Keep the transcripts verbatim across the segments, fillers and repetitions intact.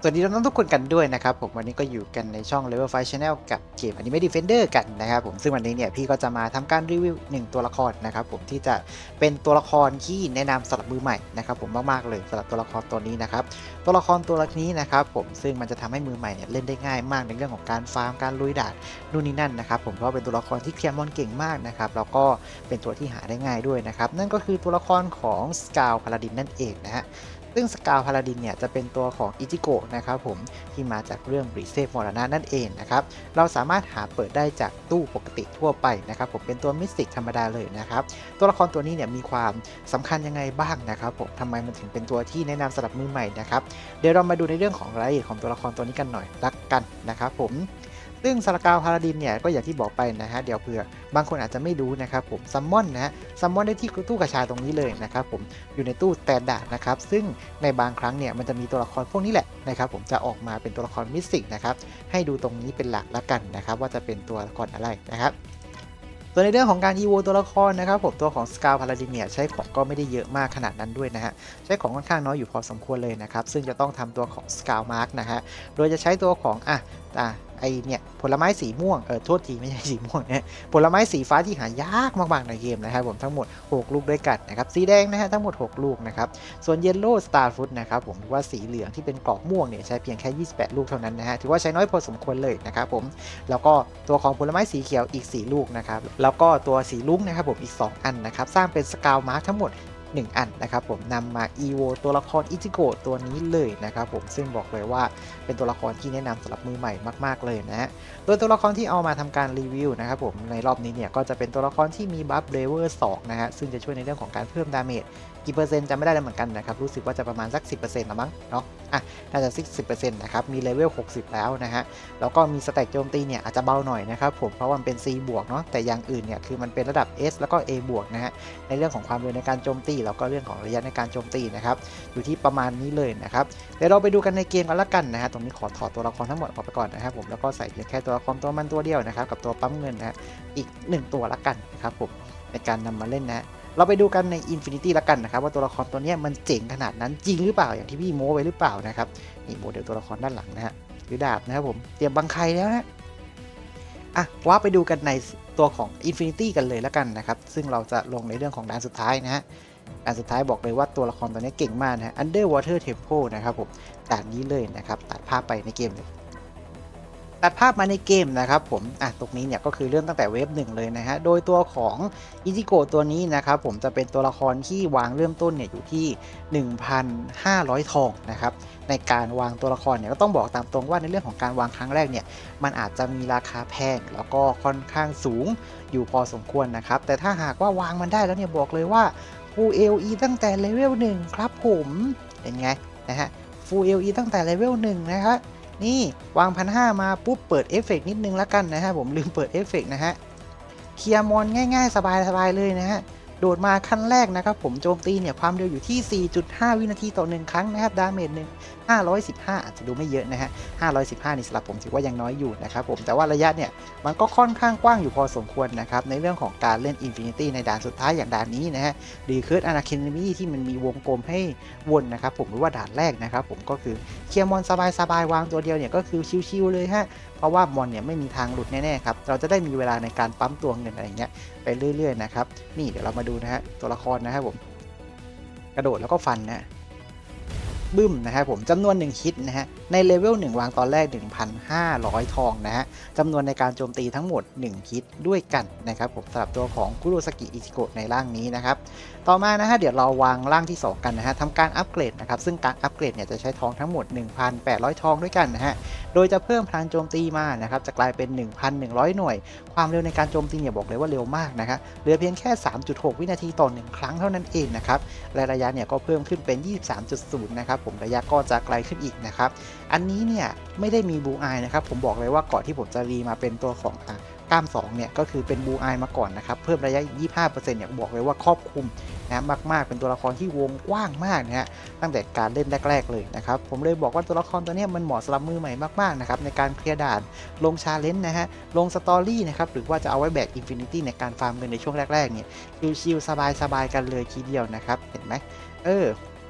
สวัสดีน้องๆทุกคนกันด้วยนะครับผมวันนี้ก็อยู่กันในช่อง Level ไฟว์ Channel กับเกม Anime Defender กันนะครับผมซึ่งวันนี้เนี่ยพี่ก็จะมาทำการรีวิวหนึ่งตัวละครนะครับผมที่จะเป็นตัวละครที่แนะนำสำหรับมือใหม่นะครับผมมากๆเลยสำหรับตัวละครตัวนี้นะครับตัวละครตัวนี้นะครับผมซึ่งมันจะทำให้มือใหม่เนี่ยเล่นได้ง่ายมากในเรื่องของการฟาร์มการลุยด่านนู่นนี่นั่นนะครับผมเพราะเป็นตัวละครที่เคลียร์มอนเก่งมากนะครับแล้วก็เป็นตัวที่หาได้ง่ายด้วยนะครับนั่นก็คือตัวละครของสกาวพาลาดินนั่นเองนะฮะซึ่งสกาวพาลาดินเนี่ยจะเป็นตัวของอิจิโกะนะครับผมที่มาจากเรื่องบริเซฟมรณะนั่นเองนะครับเราสามารถหาเปิดได้จากตู้ปกติทั่วไปนะครับผมเป็นตัวมิสติกธรรมดาเลยนะครับตัวละครตัวนี้เนี่ยมีความสำคัญยังไงบ้างนะครับผมทำไมมันถึงเป็นตัวที่แนะนำสำหรับมือใหม่นะครับเดี๋ยวเรามาดูในเรื่องของรายละเอียดของตัวละครตัวนี้กันหน่อยละกันนะครับผมซึ่งสกาวพาลาดินเนี่ยก็อย่างที่บอกไปนะฮะเดี๋ยวเผื่อบางคนอาจจะไม่รู้นะครับผมซัมมอนนะฮะซัมมอนได้ที่ตู้กระชาตรงนี้เลยนะครับผมอยู่ในตู้แตนดาร์ดนะครับซึ่งในบางครั้งเนี่ยมันจะมีตัวละครพวกนี้แหละนะครับผมจะออกมาเป็นตัวละครมิสติกนะครับให้ดูตรงนี้เป็นหลักละกันนะครับว่าจะเป็นตัวละครอะไรนะครับตัวในเรื่องของการ อี โว ตัวละครนะครับผมตัวของสกาวพาลาดินเนี่ยใช้ของก็ไม่ได้เยอะมากขนาดนั้นด้วยนะฮะใช้ของค่อนข้างน้อยอยู่พอสมควรเลยนะครับซึ่งจะต้องทำตัวของสกาวมาร์กนะฮะโดยจะใช้ตัวของอ่ะอ่ะไอเนี่ยผลไม้สีม่วงเออโทษทีไม่ใช่สีม่วงนะผลไม้สีฟ้าที่หายากมากๆในเกมนะครับผมทั้งหมดหกลูกด้วยกันนะครับสีแดงนะฮะทั้งหมดหกลูกนะครับส่วนเยลโล่สตาร์ฟุตนะครับผมว่าสีเหลืองที่เป็นกรอบม่วงเนี่ยใช้เพียงแค่ยี่สิบแปดลูกเท่านั้นนะฮะถือว่าใช้น้อยพอสมควรเลยนะครับผมแล้วก็ตัวของผลไม้สีเขียวอีกสี่ลูกนะครับแล้วก็ตัวสีลุ้งนะครับผมอีกสองอันนะครับสร้างเป็นสกาวมาร์คทั้งหมดหนึ่งอันนะครับผมนำมา อี โว ตัวละครอิจิโกะตัวนี้เลยนะครับผมซึ่งบอกเลยว่าเป็นตัวละครที่แนะนำสำหรับมือใหม่มากๆเลยนะฮะโดยตัวละครที่เอามาทำการรีวิวนะครับผมในรอบนี้เนี่ยก็จะเป็นตัวละครที่มีบัฟเลเวลสองนะฮะซึ่งจะช่วยในเรื่องของการเพิ่มดาเมจกี่เปอร์เซ็นต์จำไม่ได้แล้วเหมือนกันนะครับรู้สึกว่าจะประมาณสัก สิบเปอร์เซ็นต์ ละมั้งเนาะอ่ะน่าจะสัก สิบเปอร์เซ็นต์ นะครับมีเลเวลหกสิบแล้วนะฮะแล้วก็มีสแต็กโจมตีเนี่ยอาจจะเบาหน่อยนะครับผมเพราะว่ามันเป็น C บวกเนาะแต่อย่างอื่นเนี่ยคือมันเป็นระดับ S แล้วก็ A บวกนะฮะในเรื่องของความเร็วในการโจมตีแล้วก็เรื่องของระยะในการโจมตีนะครับอยู่ที่ประมาณนี้เลยนะครับเดี๋ยวเราไปดูกันในเกมกันละกันนะฮะตรงนี้ขอถอดตัวละครทั้งหมดออกไปก่อนนะครับผมแล้วก็ใส่เพียงแค่ตัวละครตัวมันตัวเดียวนะครับกับตัวปั๊มเงินนะฮะอีกหนึ่งตัวละกันนะครับผมในการนำมาเล่นนะเราไปดูกันใน Infinity ละกันนะครับว่าตัวละครตัวนี้มันเจ๋งขนาดนั้นจริงหรือเปล่าอย่างที่พี่โม้ไว้หรือเปล่านะครับนี่โมเดลตัวละครด้านหลังนะฮะหรือดาบนะครับผมเตรียมบังไคแล้วนะอ่ะว่าไปดูกันในตัวของ Infinity กันเลยละกันนะครับซึ่งเราจะลงในเรื่องของด่านสุดท้ายนะฮะด่านสุดท้ายบอกเลยว่าตัวละครตัวนี้เก่งมากนะฮะ Underwater Temple นะครับผมด่านนี้เลยนะครับตัดภาพไปในเกมเลยตัดภาพมาในเกมนะครับผมอ่ะตรงนี้เนี่ยก็คือเริ่มตั้งแต่เวฟหนึ่งเลยนะฮะโดยตัวของอิจิโกะตัวนี้นะครับผมจะเป็นตัวละครที่วางเริ่มต้นเนี่ยอยู่ที่ หนึ่งพันห้าร้อย ทองนะครับในการวางตัวละครเนี่ยก็ต้องบอกตามตรงว่าในเรื่องของการวางครั้งแรกเนี่ยมันอาจจะมีราคาแพงแล้วก็ค่อนข้างสูงอยู่พอสมควรนะครับแต่ถ้าหากว่าวางมันได้แล้วเนี่ยบอกเลยว่า Full เอ อี ตั้งแต่เลเวลหนึ่งครับผมเป็นไงนะฮะ Full เอ อี ตั้งแต่เลเวลหนึ่งนะครับนี่วางพันห้ามาปุ๊บเปิดเอฟเฟกนิดนึงแล้วกันนะฮะผมลืมเปิดเอฟเฟกนะฮะเคลียร์มอนง่ายๆสบายๆเลยนะฮะโดดมาขั้นแรกนะครับผมโจมตีเนี่ยความเร็วอยู่ที่ สี่จุดห้า วินาทีต่อหนึ่งครั้งนะครับดาเมจหนึ่งห้าร้อยสิบห้าอาจจะดูไม่เยอะนะฮะห้าร้อยสิบห้านี่สำหรับผมถือว่ายังน้อยอยู่นะครับผมแต่ว่าระยะเนี่ยมันก็ค่อนข้างกว้างอยู่พอสมควรนะครับในเรื่องของการเล่น Infinity ในด่านสุดท้ายอย่างด่านนี้นะฮะดีเคิร์ดอนาคินมีที่มันมีวงกลมให้วนนะครับผมหรือว่าด่านแรกนะครับผมก็คือเคลียร์มอนสบายๆวางตัวเดียวเนี่ยก็คือชิวๆเลยฮะเพราะว่ามอนเนี่ยไม่มีทางหลุดแน่ๆครับเราจะได้มีเวลาในการปั๊มตัวเงินอะไรเงี้ยไปเรื่อยๆนะครับนี่เดี๋ยวเรามาดูนะฮะตัวละครนะครับผมกระโดดแล้วก็ฟันนะบึ้มนะครับผมจำนวนหนึ่งฮิตนะฮะในเลเวลหนึ่งวางตอนแรก หนึ่งพันห้าร้อย ทองนะฮะจำนวนในการโจมตีทั้งหมดหนึ่งฮิตด้วยกันนะครับผมสำหรับตัวของคุโรซากิอิจิโกะในร่างนี้นะครับต่อมานะฮะเดี๋ยวเราวางร่างที่สองกันนะฮะทำการอัปเกรดนะครับซึ่งการอัปเกรดเนี่ยจะใช้ทองทั้งหมด หนึ่งพันแปดร้อย ทองด้วยกันนะฮะโดยจะเพิ่มพลังโจมตีมานะครับจะกลายเป็น หนึ่งพันหนึ่งร้อย หน่วยความเร็วในการโจมตีเนี่ยบอกเลยว่าเร็วมากนะครับเหลือเพียงแค่ สามจุดหก วินาทีต่อหนึ่งครั้งเท่านั้นเองนะครับและระยะเนี่ยก็เพิ่มขึ้นเป็น ยี่สิบสามจุดศูนย์ นะครับผมระยะก็จะไกลขึ้นอีกนะครับอันนี้เนี่ยไม่ได้มีบูอายนะครับผมบอกเลยว่าก่อนที่ผมจะรีมาเป็นตัวของกล้ามสองเนี่ยก็คือเป็นบูอายมาก่อนนะครับเพิ่มระยะ ยี่สิบห้าเปอร์เซ็นต์ เนี่ยบอกเลยว่าครอบคลุมนะมากๆเป็นตัวละครที่วงกว้างมากนะฮะตั้งแต่การเล่นแรกๆเลยนะครับผมเลยบอกว่าตัวละครตัวนี้มันเหมาะสำหรับมือใหม่มากๆนะครับในการเคลียร์ด่านลงชาเลนจ์นะฮะลงสตอรี่นะครับหรือว่าจะเอาไว้แบกอินฟินิตี้ในการฟาร์มเงินในช่วงแรกๆเนี่ยชิลๆสบายๆกันเลยทีเดียวนะครับเห็นไหมเออ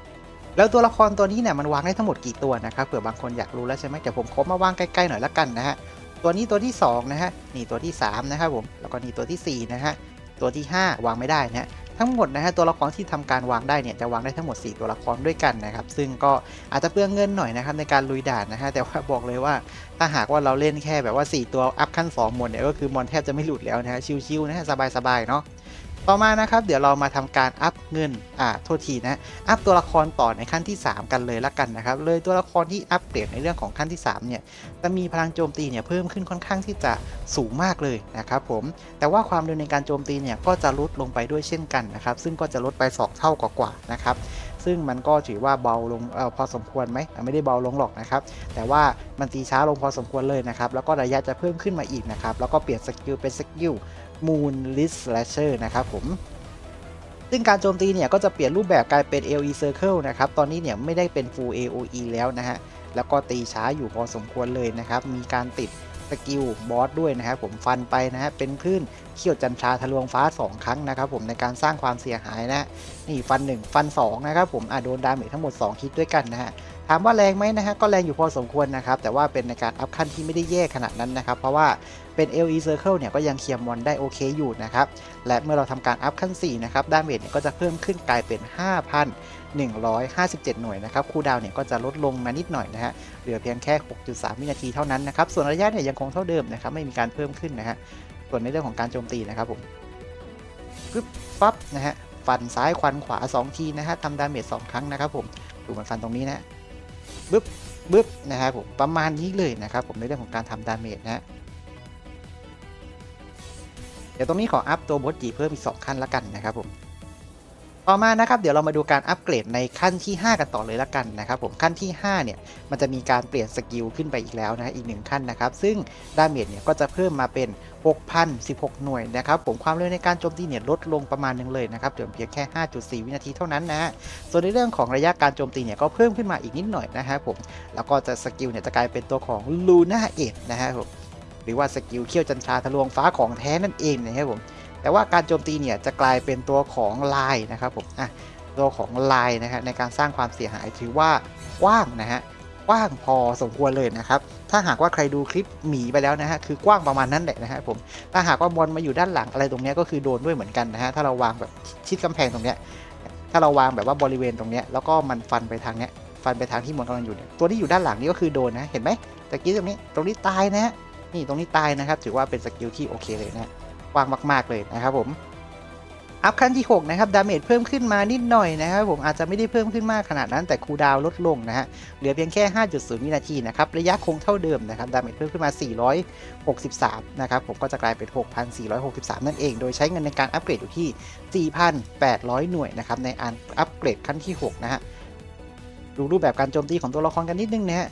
แล้วตัวละครตัวนี้เนี่ยมันวางได้ทั้งหมดกี่ตัวนะครับเผื่อบางคนอยากรู้แล้วใช่ไหมเดี๋ยวผมขอมาวางใกล้ๆหน่อยละกันนะฮะตัวนี้ตัวที่สองนะฮะนี่ตัวที่สามนะครับผมแล้วก็นี่ตัวที่สี่นะฮะตัวที่ห้าวางไม่ได้นะฮะทั้งหมดนะฮะตัวละครที่ทำการวางได้เนี่ยจะวางได้ทั้งหมดสี่ตัวละครด้วยกันนะครับซึ่งก็อาจจะเปลืองเงินหน่อยนะครับในการลุยด่านนะฮะแต่ว่าบอกเลยว่าถ้าหากว่าเราเล่นแค่แบบว่าสี่ตัวอัพขั้นสองหมดเนี่ยก็คือมอนแทบจะไม่หลุดแล้วนะฮะชิวๆนะฮะสบายๆเนาะต่อมานะครับเดี๋ยวเรามาทำการอัพเงินอ่าโทษทีนะอัพตัวละครต่อในขั้นที่สามกันเลยละกันนะครับเลยตัวละครที่อัปเกรดในเรื่องของขั้นที่สามเนี่ยจะมีพลังโจมตีเนี่ยเพิ่มขึ้นค่อนข้างที่จะสูงมากเลยนะครับผมแต่ว่าความเร็วในการโจมตีเนี่ยก็จะลดลงไปด้วยเช่นกันนะครับซึ่งก็จะลดไปสองเท่ากว่าๆนะครับซึ่งมันก็ถือว่าเบาลงเอ่อพอสมควรไหมไม่ได้เบาลงหรอกนะครับแต่ว่ามันตีช้าลงพอสมควรเลยนะครับแล้วก็ระยะจะเพิ่มขึ้นมาอีกนะครับแล้วก็เปลี่ยนสกิลเป็นสกิลMoon List Slasher นะครับผมซึ่งการโจมตีเนี่ยก็จะเปลี่ยนรูปแบบกลายเป็น เอ โอ อี Circle นะครับตอนนี้เนี่ยไม่ได้เป็น Full เอ โอ อี แล้วนะฮะแล้วก็ตีช้าอยู่พอสมควรเลยนะครับมีการติดสกิลบอสด้วยนะครับผมฟันไปนะฮะเป็นคลื่นเขี้ยวจันทราทะลวงฟ้าสองครั้งนะครับผมในการสร้างความเสียหายนะนี่ฟันหนึ่งฟันสองนะครับผมอ่ะโดนดาเมจทั้งหมดสองฮิตด้วยกันนะฮะถามว่าแรงไหมนะฮะก็แรงอยู่พอสมควรนะครับแต่ว่าเป็นในการอัพขั้นที่ไม่ได้แย่ขนาดนั้นนะครับเพราะว่าเป็น เอ โอ อี Circle เนี่ยก็ยังเคลียร์มอนได้โอเคอยู่นะครับและเมื่อเราทำการอัพขั้นสี่นะครับดาเมจเนี่ยก็จะเพิ่มขึ้นกลายเป็น ห้าพันหนึ่งร้อยห้าสิบเจ็ด หน่วยนะครับคูลดาวน์เนี่ยก็จะลดลงมานิดหน่อยนะฮะเหลือเพียงแค่ หกจุดสาม วินาทีเท่านั้นนะครับส่วนระยะเนี่ยยังคงเท่าเดิมนะครับไม่มีการเพิ่มขึ้นนะฮะส่วนในเรื่องของการโจมตีนะครับผมปึ๊บปั๊บนะฮะฟันซ้ายควันขวาสองทีนะฮะทำดาเมจสองครั้งนะครับผมดูมันฟันตรงนี้นะบึ๊บบึ๊บนะครับผมประมาณนี้เลยนะครับผมในเรื่องของการทำดาเมจนะฮะเดี๋ยวตรงนี้ขออัพตัวบอสจีเพิ่มอีกสองขั้นละกันนะครับผมต่อมานะครับเดี๋ยวเรามาดูการอัปเกรดในขั้นที่ห้ากันต่อเลยละกันนะครับผมขั้นที่ห้าเนี่ยมันจะมีการเปลี่ยนสกิลขึ้นไปอีกแล้วนะอีกหนึ่งขั้นนะครับซึ่งดาเมจเนี่ยก็จะเพิ่มมาเป็น หกพันสิบหก หน่วยนะครับผมความเร็วในการโจมตีเนี่ยลดลงประมาณนึงเลยนะครับเหลือเพียงแค่ ห้าจุดสี่ วินาทีเท่านั้นนะฮะส่วนในเรื่องของระยะการโจมตีเนี่ยก็เพิ่มขึ้นมาอีกนิดหน่อยนะครับผมแล้วก็จะสกิลเนี่ยจะกลายเป็นตัวของ Luna เอ็ดนะฮะผมหรือว่าสกิลเขี้ยวจันทราทะลวงฟ้าของแท้นั่นเองนะครับผมแต่ว่าการโจมตีเนี่ยจะกลายเป็นตัวของลายนะครับผมอ่ะตัวของลายนะฮะในการสร้างความเสียหายถือว่ากว้างนะฮะกว้างพอสมควรเลยนะครับถ้าหากว่าใครดูคลิปหมีไปแล้วนะฮะคือกว้างประมาณนั้นแหละนะฮะผมถ้าหากว่าบอลมาอยู่ด้านหลังอะไรตรงนี้ก็คือโดนด้วยเหมือนกันนะฮะถ้าเราวางแบบชิดกำแพงตรงเนี้ยถ้าเราวางแบบว่าบริเวณตรงเนี้ยแล้วก็มันฟันไปทางเนี้ยฟันไปทางที่บอลกำลังอยู่เนี่ยตัวที่อยู่ด้านหลังนี่ก็คือโดนนะเห็นไหมตะกี้ตรงนี้ตรงนี้ตายนะฮะนี่ตรงนี้ตายนะครับถือว่าเป็นสกิลที่โอเคเลยนะกว้างมากๆเลยนะครับผมอัพขั้นที่หกนะครับดาเมจเพิ่มขึ้นมานิดหน่อยนะครับผมอาจจะไม่ได้เพิ่มขึ้นมากขนาดนั้นแต่คูลดาวน์ลดลงนะฮะเหลือเพียงแค่ ห้าจุดศูนย์ วินาทีนะครับระยะคงเท่าเดิมนะครับดาเมจเพิ่มขึ้นมาสี่ร้อยหกสิบสามนะครับผมก็จะกลายเป็น หกพันสี่ร้อยหกสิบสาม นั่นเองโดยใช้เงินในการอัปเกรดอยู่ที่ สี่พันแปดร้อย หน่วยนะครับในอันอัปเกรดขั้นที่หกนะฮะดูรูปแบบการโจมตีของตัวละครกันนิดนึงนะฮะ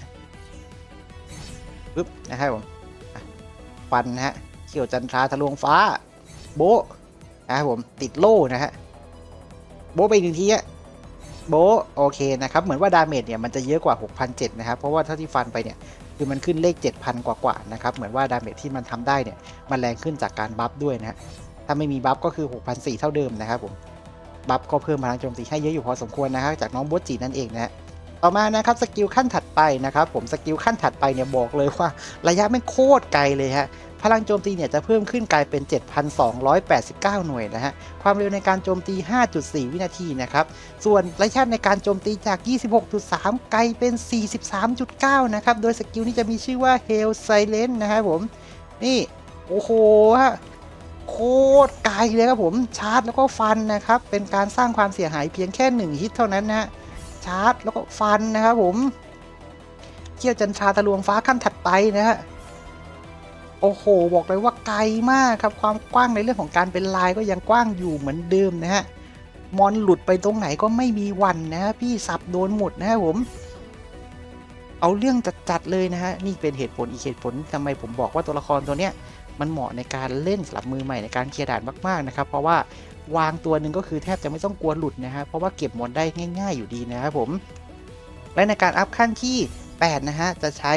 ปึ๊บนะครับผมฟันนะฮะเขี้ยวจันทราทะลวงฟ้าโบนะครับผมติดโล่นะฮะโบไปหนึ่งทีอะโบโอเคนะครับเหมือนว่าดาเมจเนี่ยมันจะเยอะกว่า หกพันเจ็ดร้อย นะครับเพราะว่าเท่าที่ฟันไปเนี่ยคือมันขึ้นเลข เจ็ดพัน กว่าๆนะครับเหมือนว่าดาเมจที่มันทำได้เนี่ยมันแรงขึ้นจากการบัฟด้วยนะฮะถ้าไม่มีบัฟก็คือ หกพันสี่ร้อย เท่าเดิมนะครับผมบัฟก็เพิ่มพลังโจมตีให้เยอะอยู่พอสมควรนะครับจากน้องโบจีนั่นเองนะฮะต่อมานะครับสกิลขั้นถัดไปนะครับผมสกิลขั้นถัดไปเนี่ยบอกเลยว่าระยะไม่โคตรไกลเลยฮะพลังโจมตีเนี่ยจะเพิ่มขึ้นกลายเป็น เจ็ดพันสองร้อยแปดสิบเก้า หน่วยนะฮะความเร็วในการโจมตี ห้าจุดสี่ วินาทีนะครับส่วนระยะในการโจมตีจาก ยี่สิบหกจุดสาม ไกลเป็น สี่สิบสามจุดเก้า นะครับโดยสกิลนี้จะมีชื่อว่า Hail Silence นะครับผมนี่โอ้โหฮะโคตรไกลเลยครับผมชาร์จแล้วก็ฟันนะครับเป็นการสร้างความเสียหายเพียงแค่หนึ่งฮิตเท่านั้นนะฮะชาร์จแล้วก็ฟันนะครับผมเขี้ยวจันทราทะลวงฟ้าขั้นถัดไปนะฮะโอ้โหบอกเลยว่าไกลมากครับความกว้างในเรื่องของการเป็นลายก็ยังกว้างอยู่เหมือนเดิมนะฮะมอนหลุดไปตรงไหนก็ไม่มีวันนะฮะพี่สับโดนหมดนะฮะผมเอาเรื่องจัดๆเลยนะฮะนี่เป็นเหตุผลอีกเหตุผลทำไมผมบอกว่าตัวละครตัวเนี้ยมันเหมาะในการเล่นสำหรับมือใหม่ในการเคลียร์ด่านมากๆนะครับเพราะว่าวางตัวหนึ่งก็คือแทบจะไม่ต้องกลัวหลุดนะฮะเพราะว่าเก็บมอนได้ง่ายๆอยู่ดีนะครับผมและในการอัพขั้นที่แปดนะฮะจะใช้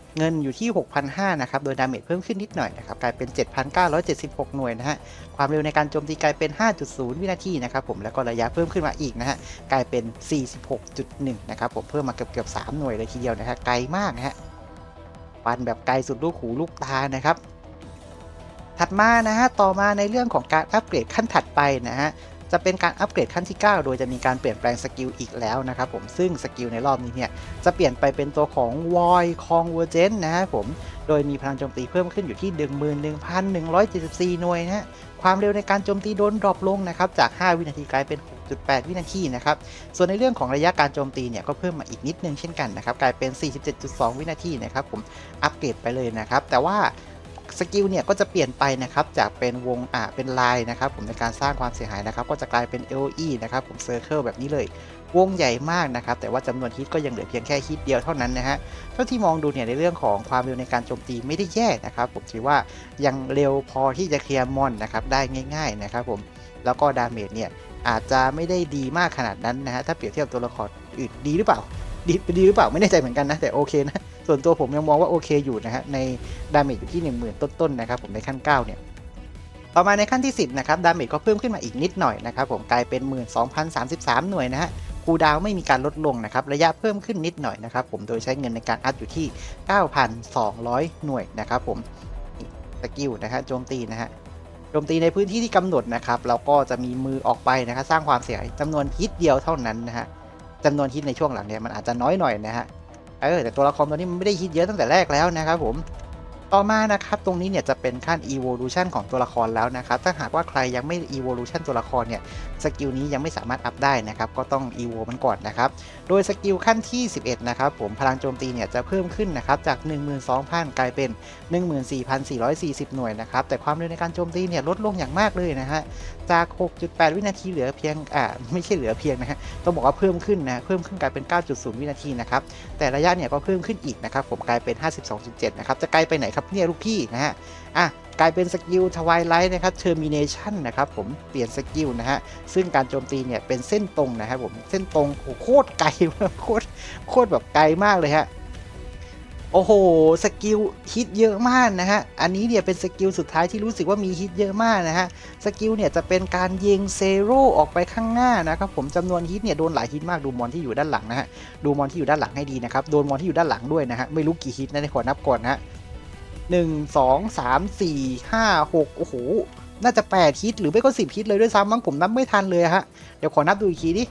เงินอยู่ที่ หกพันห้าร้อย นะครับโดยดาเมจเพิ่มขึ้นนิดหน่อยนะครับกลายเป็น เจ็ดพันเก้าร้อยเจ็ดสิบหก หน่วยนะฮะความเร็วในการโจมตีกลายเป็น ห้าจุดศูนย์ วินาทีนะครับผมแล้วก็ระยะเพิ่มขึ้นมาอีกนะฮะกลายเป็น สี่สิบหกจุดหนึ่ง นะครับผมเพิ่มมาเกือบๆสามหน่วยเลยทีเดียวนะฮะไกลมากนะฮะฟันแบบไกลสุดลูกหูลูกตานะครับถัดมานะฮะต่อมาในเรื่องของการอัปเกรดขั้นถัดไปนะฮะจะเป็นการอัปเกรดขั้นที่ เก้า โดยจะมีการเปลี่ยนแปลงสกิลอีกแล้วนะครับผมซึ่งสกิลในรอบนี้เนี่ยจะเปลี่ยนไปเป็นตัวของ Void Convergence นะครับผมโดยมีพลังโจมตีเพิ่มขึ้นอยู่ที่ หนึ่งหมื่นหนึ่งพันหนึ่งร้อยเจ็ดสิบสี่ หน่วยนะฮะความเร็วในการโจมตีโดนดรอปลงนะครับจากห้าวินาทีกลายเป็น หกจุดแปด วินาทีนะครับส่วนในเรื่องของระยะการโจมตีเนี่ยก็เพิ่มมาอีกนิดนึงเช่นกันนะครับกลายเป็น สี่สิบเจ็ดจุดสอง วินาทีนะครับผมอัปเกรดไปเลยนะครับแต่ว่าสกิลเนี่ยก็จะเปลี่ยนไปนะครับจากเป็นวงอ่าเป็นลายนะครับผมในการสร้างความเสียหายนะครับก็จะกลายเป็น เอ โอ อี นะครับผมเซอร์เคิลแบบนี้เลยวงใหญ่มากนะครับแต่ว่าจำนวนฮิตก็ยังเหลือเพียงแค่ฮิตเดียวเท่านั้นนะฮะเท่าที่มองดูเนี่ยในเรื่องของความเร็วในการโจมตีไม่ได้แย่นะครับผมถือว่ายังเร็วพอที่จะเคลียร์มอนนะครับได้ง่ายๆนะครับผมแล้วก็ดาเมจเนี่ยอาจจะไม่ได้ดีมากขนาดนั้นนะฮะถ้าเปรียบเทียบตัวละครอื่นดีหรือเปล่าดีดีหรือเปล่าไม่แน่ใจเหมือนกันนะแต่โอเคนะส่วนตัวผมยังมองว่าโอเคอยู่นะฮะในดาเมจอยู่ที่ หนึ่งหมื่น ต้นๆนะครับผมในขั้นเก้าเนี่ยต่อมาในขั้นที่สิบนะครับดาเมจก็เพิ่มขึ้นมาอีกนิดหน่อยนะครับผมกลายเป็น หนึ่งหมื่นสองพันสามสิบสาม หน่วยนะฮะคูลดาวน์ไม่มีการลดลงนะครับระยะเพิ่มขึ้นนิดหน่อยนะครับผมโดยใช้เงินในการอัพอยู่ที่ เก้าพันสองร้อย หน่วยนะครับผมสกิลนะฮะโจมตีนะฮะโจมตีในพื้นที่ที่กำหนดนะครับเราก็จะมีมือออกไปนะครับสร้างความเสียหายจำนวนฮิตเดียวเท่านั้นนะฮะจำนวนฮิตในช่วงหลังเนี่ยมันอาจจะน้อยหน่อยนะฮะเออแต่ตัวละครตัวนี้มันไม่ได้ฮิตเยอะตั้งแต่แรกแล้วนะครับผมต่อมานะครับตรงนี้เนี่ยจะเป็นขั้น evolution ของตัวละครแล้วนะครับถ้าหากว่าใครยังไม่ evolution ตัวละครเนี่ยสกิลนี้ยังไม่สามารถอัพได้นะครับก็ต้อง evo มันก่อนนะครับโดยสกิลขั้นที่สิบเอ็ดนะครับผมพลังโจมตีเนี่ยจะเพิ่มขึ้นนะครับจาก หนึ่งหมื่นสองพัน กลายเป็น หนึ่งหมื่นสี่พันสี่ร้อยสี่สิบ หน่วยนะครับแต่ความเร็วในการโจมตีเนี่ยลดลงอย่างมากเลยนะฮะจาก หกจุดแปด วินาทีเหลือเพียงอ่าไม่ใช่เหลือเพียงนะฮะต้องบอกว่าเพิ่มขึ้นนะเพิ่มขึ้นกลายเป็น เก้าจุดศูนย์ วินาทีนะครับแต่ระยะเนี่ยก็เพิ่มขึ้นอีกนะครับผมกลายเป็น ห้าสิบสองจุดเจ็ด นะครับจะไกลไปไหนครับเนี่ยลูกพี่นะฮะอ่ะกลายเป็นสกิลทวายไลท์นะครับ Termination นะครับผมเปลี่ยนสกิลนะฮะซึ่งการโจมตีเนี่ยเป็นเส้นตรงนะครับผมเส้นตรงโอ้โคตรไกลโคตรโคตรแบบไกลมากเลยฮะโอ้โหสกิลฮิตเยอะมากนะฮะอันนี้เนี่ยเป็นสกิลสุดท้ายที่รู้สึกว่ามีฮิตเยอะมากนะฮะสกิลเนี่ยจะเป็นการยิงเซโร่ออกไปข้างหน้านะครับผมจำนวนฮิตเนี่ยโดนหลายฮิตมากดูมอนที่อยู่ด้านหลังนะฮะดูมอนที่อยู่ด้านหลังให้ดีนะครับโดนมอนที่อยู่ด้านหลังด้วยนะฮะไม่รู้กี่ฮิตนะขอนับก่อนนะฮะหนึ่ง สอง สาม สี่ ห้า หกโอ้โหน่าจะแปดฮิตหรือไม่ก็สิบฮิตเลยด้วยซ้ำมั้งผมนับไม่ทันเลยฮะเดี๋ยวขอนับดูอีกทีดิ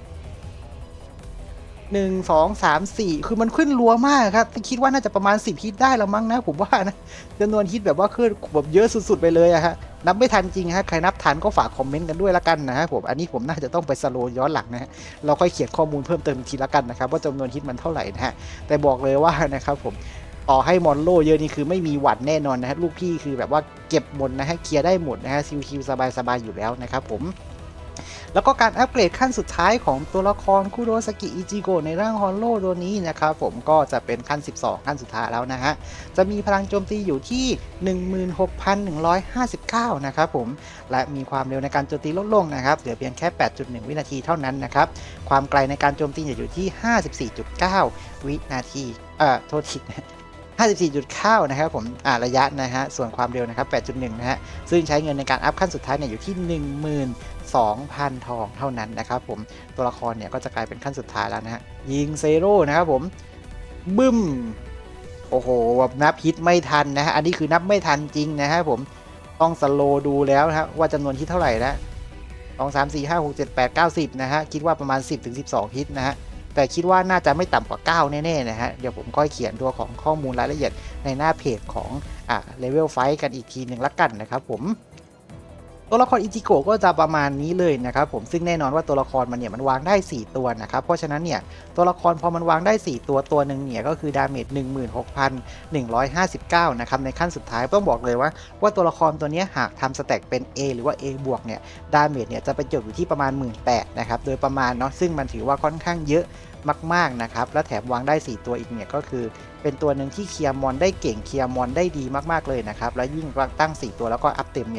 หนึ่ง สอง สาม สี่คือมันขึ้นรัวมากครับคิดว่าน่าจะประมาณสิบฮิตได้แล้วมั้งนะผมว่านะจำนวนฮิตแบบว่าขึ้นแบบเยอะสุดๆไปเลยอะฮะนับไม่ทันจริงฮะใครนับทันก็ฝากคอมเมนต์กันด้วยละกันนะฮะผมอันนี้ผมน่าจะต้องไปสโลว์ย้อนหลังนะฮะเราค่อยเขียนข้อมูลเพิ่มเติมอีกทีละกันนะครับว่าจำนวนฮิตมันเท่าไหร่นะฮะแต่บอกเลยว่านะครับผมต่อให้มอนโลเยอะนี่คือไม่มีหวัดแน่นอนนะฮะลูกพี่คือแบบว่าเก็บหมดนะฮะเคลียร์ได้หมดนะฮะชิวๆสบายๆอยู่แล้วนะครับผมแล้วก็การอัปเกรดขั้นสุดท้ายของตัวละครคุโรซากิอิจิโกะในร่างฮอนโลตัวนี้นะครับผมก็จะเป็นขั้นสิบสองขั้นสุดท้ายแล้วนะฮะจะมีพลังโจมตีอยู่ที่ หนึ่งหมื่นหกพันหนึ่งร้อยห้าสิบเก้า นะครับผมและมีความเร็วในการโจมตีลดลงนะครับเหลือเพียงแค่ แปดจุดหนึ่ง วินาทีเท่านั้นนะครับความไกลในการโจมตีอยู่ที่ ห้าสิบสี่จุดเก้า วินาทีเอ่อโทษทีห้าสิบสี่จุดเก้า นะครับผมอ่าระยะนะฮะส่วนความเร็วนะครับ แปดจุดหนึ่ง นะฮะซึ่งใช้เงินในการอัพขั้นสุดท้ายเนี่ยอยู่ที่ หนึ่งหมื่นสองพัน ทองเท่านั้นนะครับผมตัวละครเนี่ยก็จะกลายเป็นขั้นสุดท้ายแล้วนะฮะยิงเซโร่นะครับผมบึ้มโอ้โหแบบนับฮิตไม่ทันนะฮะอันนี้คือนับไม่ทันจริงนะฮะผมต้องสโลดูแล้วนะฮะว่าจำนวนฮิตเท่าไหร่แล้วสอง สาม สี่ ห้า หก เจ็ด แปด เก้า สิบนะฮะคิดว่าประมาณ สิบถึงสิบสอง ฮิตนะฮะแต่คิดว่าน่าจะไม่ต่ำกว่าเก้าแน่ๆนะฮะเดี๋ยวผมก็เขียนตัวของข้อมูลรายละเอียดในหน้าเพจของอ่าเลเวลไฟท์กันอีกทีหนึ่งละกันนะครับผมตัวละครอิจิโกะก็จะประมาณนี้เลยนะครับผมซึ่งแน่นอนว่าตัวละครมันเนี่ยมันวางได้สี่ตัวนะครับเพราะฉะนั้นเนี่ยตัวละครพอมันวางได้สี่ตัวตัวหนึ่งเนี่ยก็คือดาเมจ หนึ่งหมื่นหกพันหนึ่งร้อยห้าสิบเก้า นะครับในขั้นสุดท้ายต้องบอกเลยว่าว่าตัวละครตัวนี้หากทำสแต็กเป็น A หรือว่า A บวกเนี่ยดาเมจเนี่ยจะไปจบอยู่ที่ประมาณ หนึ่งหมื่นแปดพัน นะครับโดยประมาณเนาะซึ่งมันถือว่าค่อนข้างเยอะมากๆนะครับและแถมวางได้สี่ตัวอีกเนี่ยก็คือเป็นตัวหนึ่งที่เคลียร์มอนได้เก่งเคลียร์มอนได้ดีมากๆเลยนะครับแล้วยิ่งตั้งสี่ตัวแล้วก็อัพเต็มเนี่ย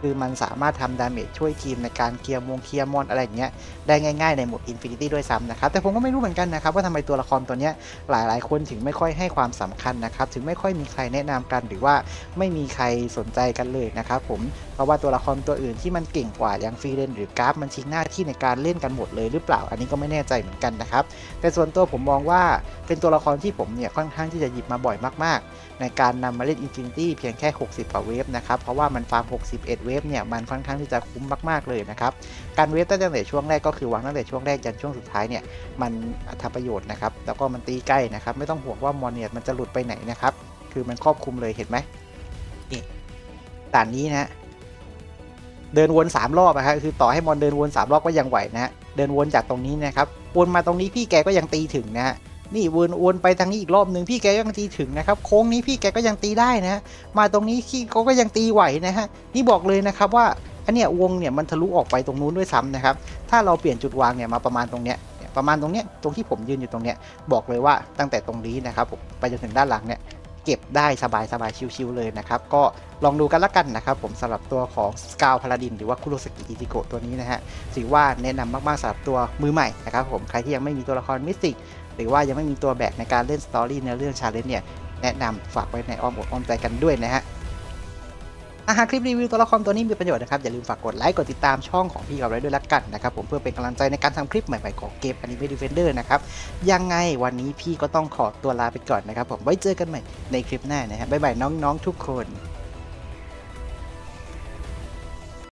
คือมันสามารถทำดาเมจช่วยทีมในการเคลียร์มงเคลียร์มอนอะไรอย่างเงี้ยได้ง่ายๆในโหมด Infinity ด้วยซ้ำนะครับแต่ผมก็ไม่รู้เหมือนกันนะครับว่าทำไมตัวละครตัวเนี้ยหลายๆคนถึงไม่ค่อยให้ความสำคัญนะครับถึงไม่ค่อยมีใครแนะนำกันหรือว่าไม่มีใครสนใจกันเลยนะครับผมเพราะว่าตัวละครตัวอื่นที่มันเก่งกว่าอย่างฟรีเรนหรือกราฟมันทิ้งหน้าที่ในการเล่นกันหมดเลยหรือเปล่าอันนี้ก็ไม่แน่ใจเหมือนกันนะครับแต่ส่วนตัวผมมองว่าเป็นตัวละครที่ผมเนี่ยค่อนข้างที่จะหยิบมาบ่อยมากๆในการนำมาเล่น Infinity เพียงแค่หกสิบกว่าเวฟนะครับเพราะว่ามันฟาร์มหกสิบเอ็ดเวฟเนี่ยมันค่อนข้างที่จะคุ้มมากๆเลยนะครับการเวฟตั้งแต่ช่วงแรกก็คือวางตั้งแต่ช่วงแรกยันช่วงสุดท้ายเนี่ยมันทำประโยชน์นะครับแล้วก็มันตีใกล้นะครับไม่ต้องห่วงว่ามอนเนี่ยมันจะหลุดไปไหนนะครับคือมันครอบคลุมเลยเห็นไหมนี่ด่านนี้นะเดินวนสามรอบนะครับคือต่อให้มอนเดินวนสามรอบก็ยังไหวนะฮะเดินวนจากตรงนี้นะครับวนมาตรงนี้พี่แกก็ยังตีถึงนะฮะนี่วนวนไปทางนี้อีกรอบหนึ่งพี่แกก็ยังตีถึงนะครับโค้งนี้พี่แกก็ยังตีได้นะมาตรงนี้พี่เขาก็ยังตีไหวนะฮะนี่บอกเลยนะครับว่าอันเนี้ยวงเนี่ยมันทะลุออกไปตรงนู้นด้วยซ้ำนะครับถ้าเราเปลี่ยนจุดวางเนี่ยมาประมาณตรงเนี้ยประมาณตรงเนี้ยตรงที่ผมยืนอยู่ตรงเนี้ยบอกเลยว่าตั้งแต่ตรงนี้นะครับผมไปจนถึงด้านหลังเนี่ยเก็บได้สบายสบายชิวๆเลยนะครับก็ลองดูกันละกันนะครับผมสำหรับตัวของสกาวพาลาดินหรือว่าคุโรสกิอิจิโกะตัวนี้นะฮะถือว่าแนะนำมากๆสำหรับตัวมือใหม่นะครับผมใครที่ยังไม่มีตัวละครมิสติกหรือว่ายังไม่มีตัวแบกในการเล่นสตอรี่ในเรื่องชาเลนจ์เนี่ยแนะนำฝากไว้ในอ้อมอกอ้อมใจกันด้วยนะฮะหากคลิปรีวิวตัวละครตัวนี้มีประโยชน์นะครับอย่าลืมฝากกดไลค์กดติดตามช่องของพี่กับเราด้วยละกันนะครับผมเพื่อเป็นกำลังใจในการทำคลิปใหม่ๆของเกม Anime Defender นะครับยังไงวันนี้พี่ก็ต้องขอตัวลาไปก่อนนะครับผมไว้เจอกันใหม่ในคลิปหน้านะฮะบ๊ายบายน้องๆทุกคน